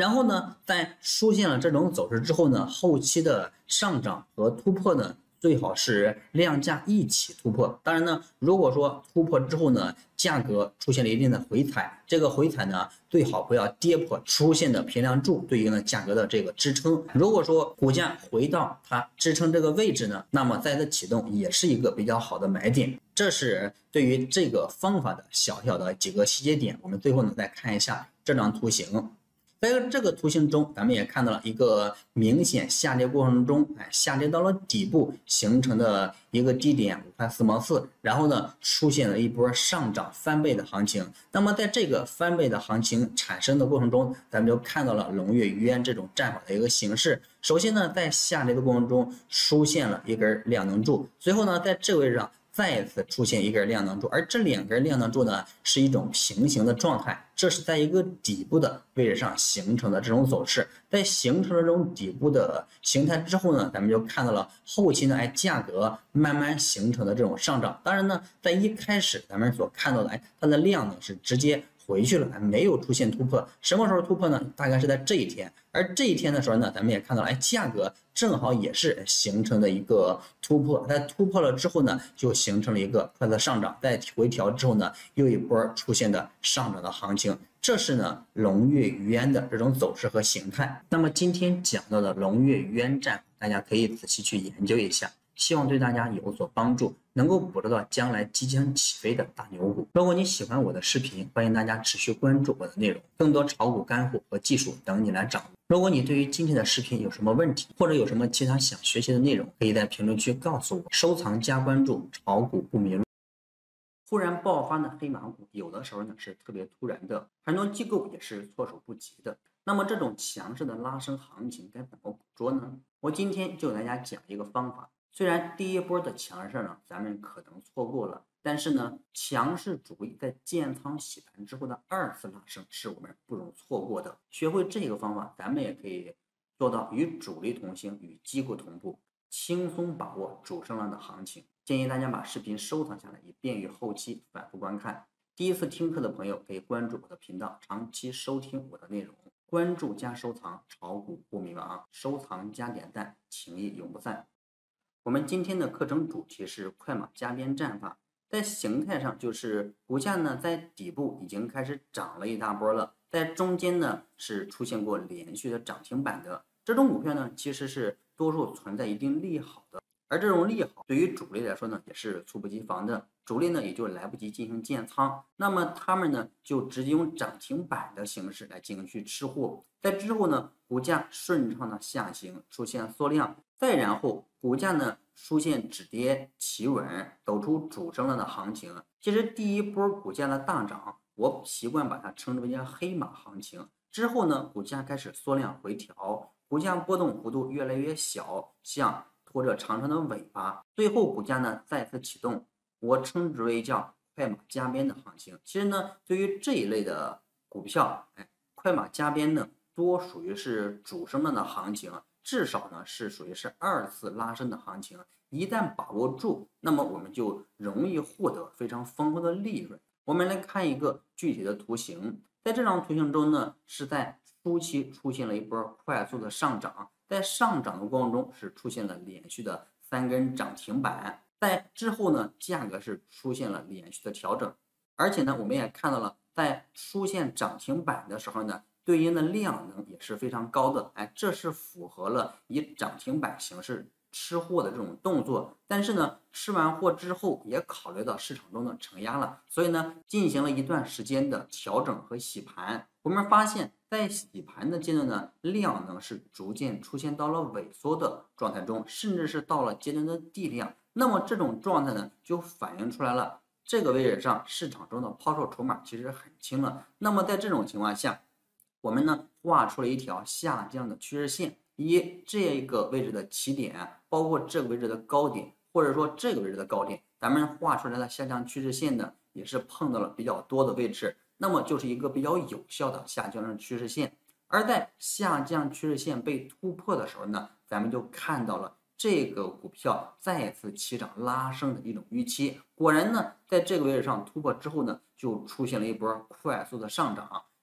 Speaker 1: 然后呢，在出现了这种走势之后呢，后期的上涨和突破呢，最好是量价一起突破。当然呢，如果说突破之后呢，价格出现了一定的回踩，这个回踩呢，最好不要跌破出现的平量柱对应的价格的这个支撑。如果说股价回到它支撑这个位置呢，那么再次启动也是一个比较好的买点。这是对于这个方法的小小的几个细节点。我们最后呢再看一下这张图形。在这个图形中，咱们也看到了一个明显下跌过程中，下跌到了底部形成的一个低点5.4毛4，然后呢出现了一波上涨翻倍的行情。那么在这个翻倍的行情产生的过程中，咱们就看到了龙跃鱼烟这种战法的一个形式。首先呢，在下跌的过程中出现了一根量能柱，随后呢，在这个位置上再次出现一根量能柱，而这两根量能柱呢是一种平行的状态，这是在一个底部的位置上形成的这种走势。在形成了这种底部的形态之后呢，咱们就看到了后期呢，价格慢慢形成的这种上涨。当然呢，在一开始咱们所看到的，它的量呢是直接回去了，没有出现突破。什么时候突破呢？大概是在这一天。而这一天的时候呢，咱们也看到了，价格正好也是形成的一个突破。在突破了之后呢，就形成了一个快速上涨，在回调之后呢，又一波出现的上涨的行情。这是呢龙跃鱼烟的这种走势和形态。那么今天讲到的龙跃鱼烟战，大家可以仔细去研究一下。希望对大家有所帮助，能够捕捉到将来即将起飞的大牛股。如果你喜欢我的视频，欢迎大家持续关注我的内容，更多炒股干货和技术等你来掌握。如果你对于今天的视频有什么问题，或者有什么其他想学习的内容，可以在评论区告诉我。收藏加关注，炒股不迷路。忽然爆发的黑马股，有的时候呢是特别突然的，很多机构也是措手不及的。那么这种强势的拉升行情该怎么捕捉呢？我今天就给大家讲一个方法。虽然第一波的强势呢，咱们可能错过了，但是呢，强势主力在建仓洗盘之后的二次拉升是我们不容错过的。学会这个方法，咱们也可以做到与主力同行，与机构同步，轻松把握主升浪的行情。建议大家把视频收藏下来，以便于后期反复观看。第一次听课的朋友可以关注我的频道，长期收听我的内容。关注加收藏，炒股不迷茫，收藏加点赞，情谊永不散。我们今天的课程主题是快马加鞭战法，在形态上就是股价呢在底部已经开始涨了一大波了，在中间呢是出现过连续的涨停板的这种股票呢，其实是多数存在一定利好的，而这种利好对于主力来说呢也是猝不及防的，主力呢也就来不及进行建仓，那么他们呢就直接用涨停板的形式来进行去吃货，在之后呢股价顺畅的下行，出现缩量，再然后股价呢出现止跌企稳，走出主升浪的行情。其实第一波股价的大涨，我习惯把它称之为叫黑马行情。之后呢，股价开始缩量回调，股价波动幅度越来越小，像拖着长长的尾巴，最后股价呢再次启动，我称之为叫快马加鞭的行情。其实呢，对于这一类的股票，快马加鞭呢多属于是主升浪的行情。至少呢是属于是二次拉升的行情，一旦把握住，那么我们就容易获得非常丰厚的利润。我们来看一个具体的图形，在这张图形中呢，是在初期出现了一波快速的上涨，在上涨的过程中是出现了连续的3根涨停板，在之后呢，价格是出现了连续的调整，而且呢，我们也看到了，在出现涨停板的时候呢，对应的量能也是非常高的，这是符合了以涨停板形式吃货的这种动作。但是呢，吃完货之后也考虑到市场中的承压了，所以呢，进行了一段时间的调整和洗盘。我们发现，在洗盘的阶段呢，量能是逐渐出现到了萎缩的状态中，甚至是到了阶段的地量。那么这种状态呢，就反映出来了这个位置上市场中的抛售筹码其实很轻了。那么在这种情况下，我们呢画出了一条下降的趋势线，以这个位置的起点，包括这个位置的高点，或者说这个位置的高点，咱们画出来的下降趋势线呢，也是碰到了比较多的位置，那么就是一个比较有效的下降的趋势线。而在下降趋势线被突破的时候呢，咱们就看到了这个股票再次起涨拉升的一种预期。果然呢，在这个位置上突破之后呢，就出现了一波快速的上涨。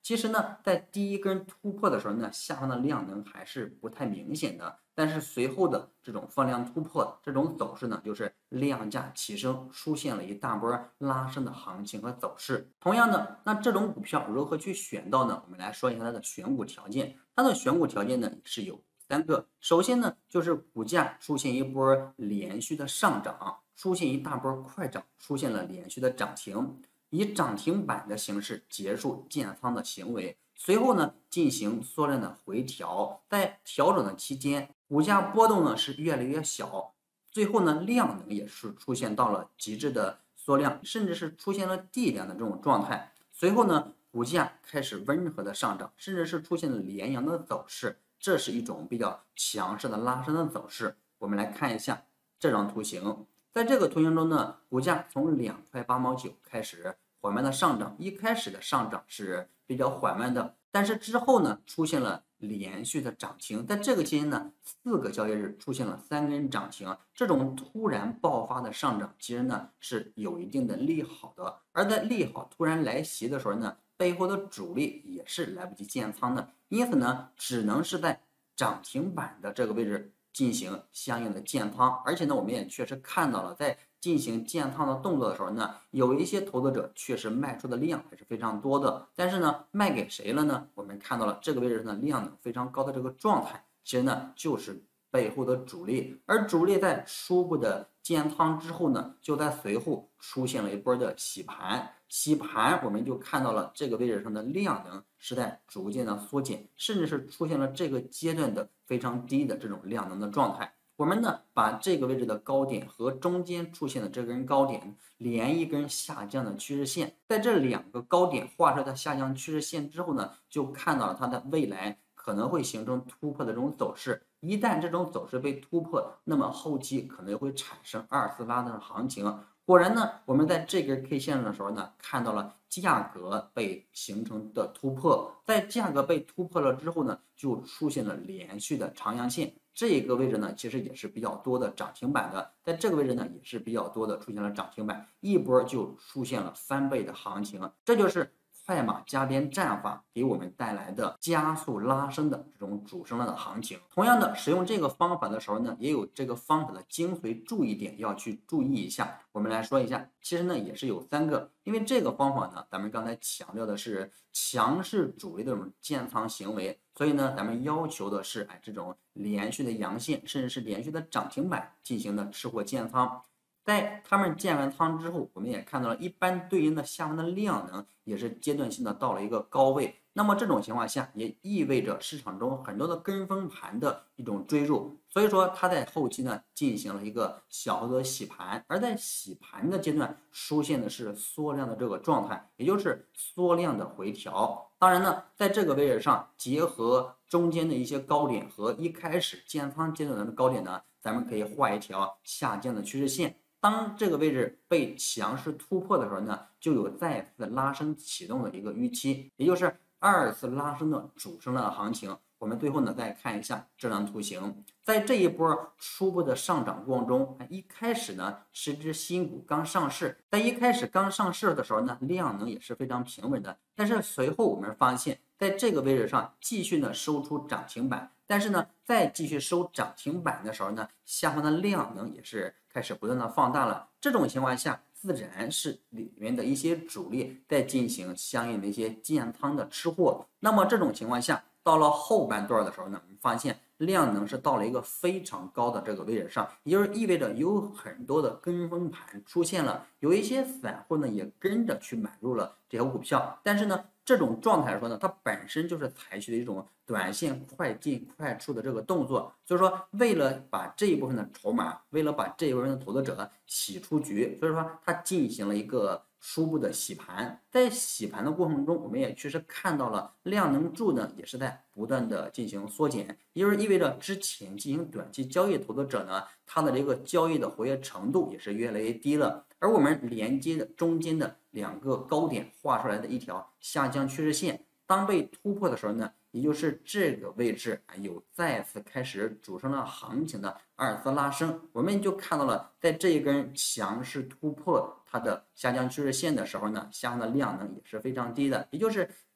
Speaker 1: 其实呢，在第一根突破的时候呢，下方的量能还是不太明显的，但是随后的这种放量突破，这种走势呢，就是量价齐升，出现了一大波拉升的行情和走势。同样的，那这种股票如何去选到呢？我们来说一下它的选股条件。它的选股条件呢是有3个。首先呢，就是股价出现一波连续的上涨，出现一大波快涨，出现了连续的涨停。以涨停板的形式结束建仓的行为，随后呢进行缩量的回调，在调整的期间，股价波动呢是越来越小，最后呢量能也是出现到了极致的缩量，甚至是出现了地量的这种状态。随后呢股价开始温和的上涨，甚至是出现了连阳的走势，这是一种比较强势的拉升的走势。我们来看一下这张图形。在这个图形中呢，股价从2.8毛9开始缓慢的上涨，一开始的上涨是比较缓慢的，但是之后呢出现了连续的涨停，在这个期间呢，4个交易日出现了3根涨停，这种突然爆发的上涨，其实呢是有一定的利好的，而在利好突然来袭的时候呢，背后的主力也是来不及建仓的，因此呢，只能是在涨停板的这个位置进行相应的建仓，而且呢，我们也确实看到了，在进行建仓的动作的时候呢，有一些投资者确实卖出的量还是非常多的，但是呢，卖给谁了呢？我们看到了这个位置呢量能非常高的这个状态，其实呢就是背后的主力，而主力在初步的建仓之后呢，就在随后出现了一波的洗盘。洗盘，我们就看到了这个位置上的量能是在逐渐的缩减，甚至是出现了这个阶段的非常低的这种量能的状态。我们呢，把这个位置的高点和中间出现的这根高点连一根下降的趋势线，在这2个高点画出的下降趋势线之后呢，就看到了它的未来可能会形成突破的这种走势。一旦这种走势被突破，那么后期可能会产生2次拉升的行情。果然呢，我们在这根 K 线的时候呢，看到了价格被形成的突破，在价格被突破了之后呢，就出现了连续的长阳线。这个位置呢，其实也是比较多的涨停板的，在这个位置呢，也是比较多的出现了涨停板，一波就出现了翻倍的行情，这就是快马加鞭战法给我们带来的加速拉升的这种主升浪的行情。同样的，使用这个方法的时候呢，也有这个方法的精髓注意点要去注意一下。我们来说一下，其实呢也是有3个，因为这个方法呢，咱们刚才强调的是强势主力的这种建仓行为，所以呢，咱们要求的是这种连续的阳线，甚至是连续的涨停板进行的吃货建仓。在他们建完仓之后，我们也看到了一般对应的下方的量能也是阶段性的到了一个高位。那么这种情况下，也意味着市场中很多的跟风盘的一种追入，所以说它在后期呢进行了一个小幅的洗盘，而在洗盘的阶段出现的是缩量的这个状态，也就是缩量的回调。当然呢，在这个位置上结合中间的一些高点和一开始建仓阶段的高点呢，咱们可以画一条下降的趋势线。当这个位置被强势突破的时候呢，就有再次拉升启动的一个预期，也就是2次拉升的主升浪的行情。我们最后呢再看一下这张图形，在这一波初步的上涨过程中，一开始呢是只新股刚上市，在一开始刚上市的时候呢，量能也是非常平稳的，但是随后我们发现，在这个位置上继续呢收出涨停板，但是呢再继续收涨停板的时候呢，下方的量能也是开始不断的放大了。这种情况下，自然是里面的一些主力在进行相应的一些建仓的吃货。那么这种情况下，到了后半段的时候呢，我们发现量能是到了一个非常高的这个位置上，也就是意味着有很多的跟风盘出现了，有一些散户呢也跟着去买入了这条股票，但是呢，这种状态来说呢，它本身就是采取的一种短线快进快出的这个动作，所以说为了把这一部分的筹码，为了把这一部分的投资者洗出局，所以说它进行了一个初步的洗盘。在洗盘的过程中，我们也确实看到了量能柱呢也是在不断的进行缩减，也就是意味着之前进行短期交易投资者呢，他的这个交易的活跃程度也是越来越低了。而我们连接的中间的2个高点画出来的一条下降趋势线，当被突破的时候呢，也就是这个位置有再次开始主升浪行情的2次拉升，我们就看到了在这一根强势突破它的下降趋势线的时候呢，下方的量能也是非常低的，也就是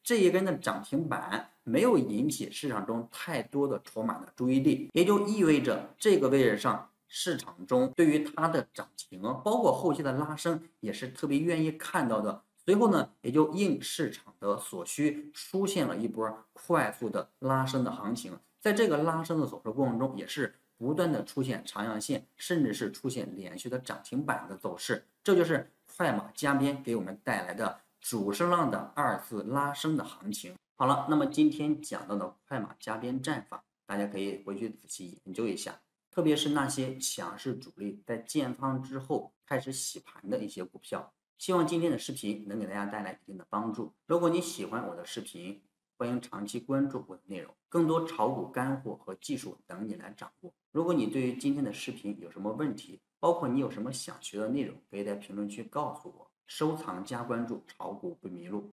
Speaker 1: 这一根的涨停板没有引起市场中太多的筹码的注意力，也就意味着这个位置上市场中对于它的涨停，包括后期的拉升也是特别愿意看到的。随后呢，也就应市场的所需，出现了一波快速的拉升的行情。在这个拉升的走势过程中，也是不断的出现长阳线，甚至是出现连续的涨停板的走势。这就是快马加鞭给我们带来的主升浪的2次拉升的行情。好了，那么今天讲到的快马加鞭战法，大家可以回去仔细研究一下。特别是那些强势主力在建仓之后开始洗盘的一些股票。希望今天的视频能给大家带来一定的帮助。如果你喜欢我的视频，欢迎长期关注我的内容，更多炒股干货和技术等你来掌握。如果你对于今天的视频有什么问题，包括你有什么想学的内容，可以在评论区告诉我。收藏加关注，炒股不迷路。